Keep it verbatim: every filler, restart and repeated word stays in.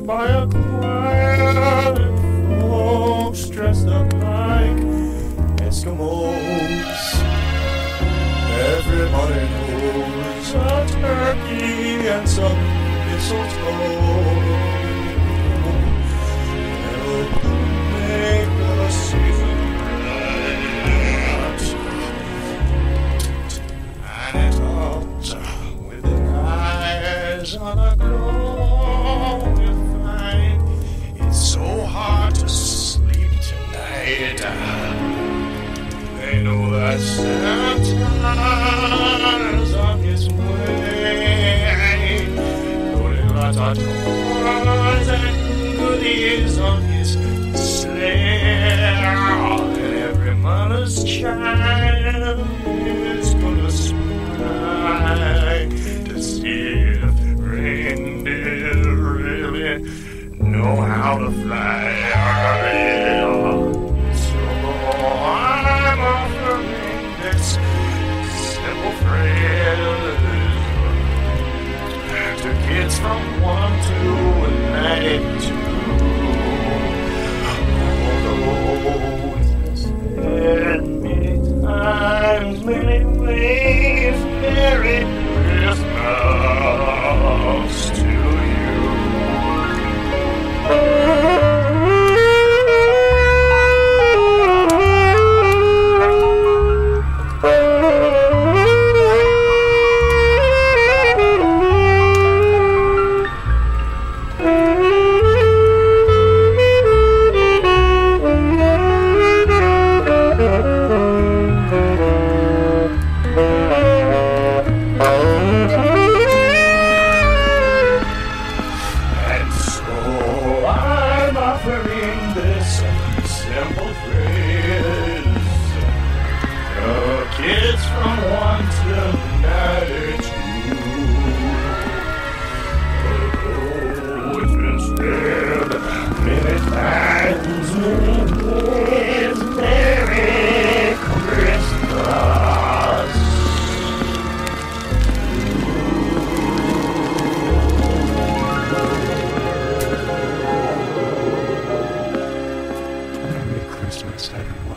by a choir of folks dressed up like Eskimos. Everybody knows a turkey and some mistletoe help make the season bright. And it helps with the eyes on a glow you find. It's so hard to sleep tonight. They know that Santa's on his way, loading lots of toys and goodies on his sleigh. And every mother's child is gonna spy to see if reindeer really know how to fly. So I'm offering this simple phrase to kids from one to ninety-two. Although it's been said many times, many ways, Merry Christmas to you. This simple phrase, the kids from one to ninety-two. Oh, it's been said many times, many ways, Merry Christmas. Christmas, everyone.